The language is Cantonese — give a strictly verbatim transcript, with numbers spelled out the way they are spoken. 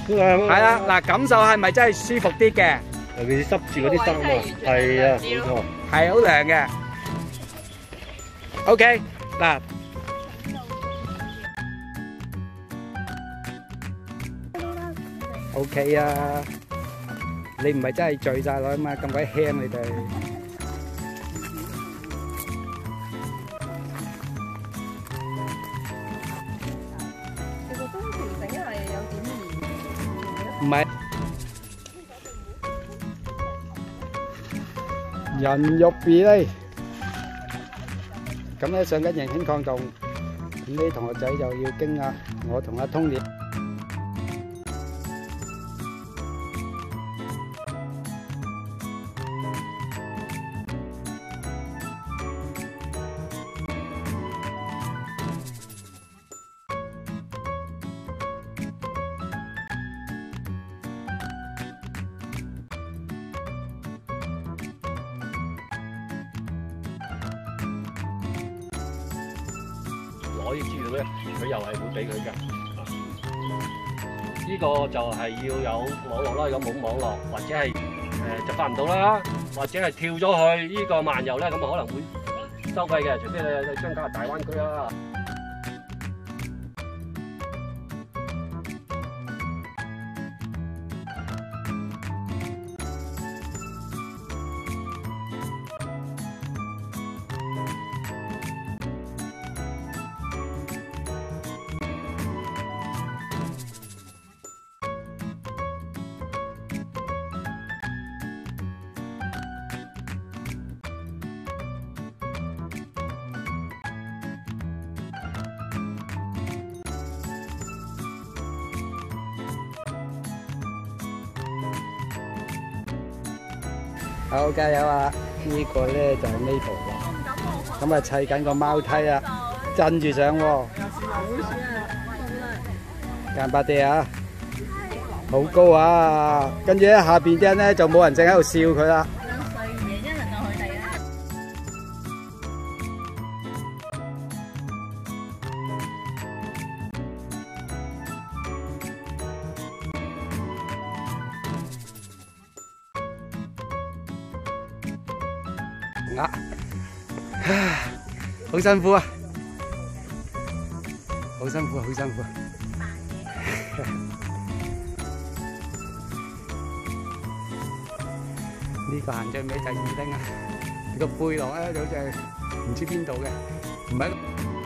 係啦，嗱，感受係咪真係舒服啲嘅？ 尤其是濕住嗰啲衫啊，係啊，冇錯， 係好涼嘅。OK， 嗱。OK 啊，你唔係真係醉晒落啊嘛，咁鬼輕你哋。 其實都調整係有點嚴。 唔係。人肉比例，咁咧上緊迎興抗動，咁啲同學仔就要經啊，我同阿 Tony。 攞啲資料咧，佢又係會俾佢㗎。呢個就係要有網絡啦，有冇網絡或者係誒就發唔到啦，或者係跳咗去呢個漫遊咧，咁啊可能會收費嘅，除非你去張家大灣區啦。 好，加油啊！呢個咧就係 Mabel 啦，咁啊砌緊個貓梯啊，震住上喎，間百啲啊，好高啊！跟住咧下邊啲人咧就冇人正喺度笑佢啦。啊！好辛苦啊！好辛苦啊！好辛苦啊！呢個行最尾就係二丁啊！個背囊咧就好似係唔知邊度嘅，唔係。